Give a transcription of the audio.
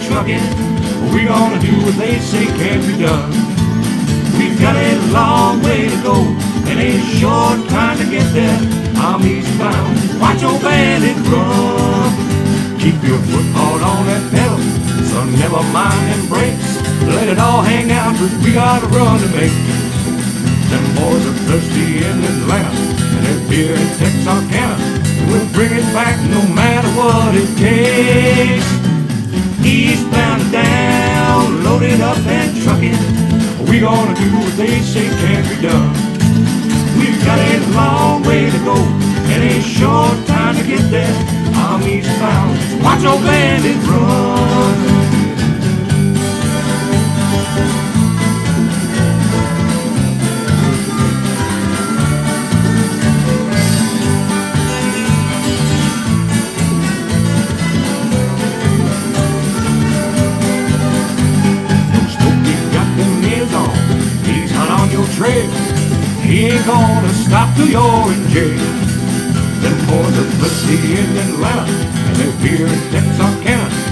trucking. We gonna do what they say can be done. We've got a long way to go and a short time to get there. I'm eastbound, watch your bandit run. Keep your foot hard on that pedal, son, never mind them brakes. Let it all hang out, 'cause we got a run to make. Them boys are thirsty in Atlanta, and their beer in Texarkana. We'll bring it back no matter what it takes. Eastbound and down, loaded up and trucking. We gonna do what they say can be done. We've got a long way to go and a short time to get there. I'm eastbound, watch your bandit run. He ain't gonna stop till you're in jail. Them boys are thirsty in Atlanta, and they're beer in Texarkana.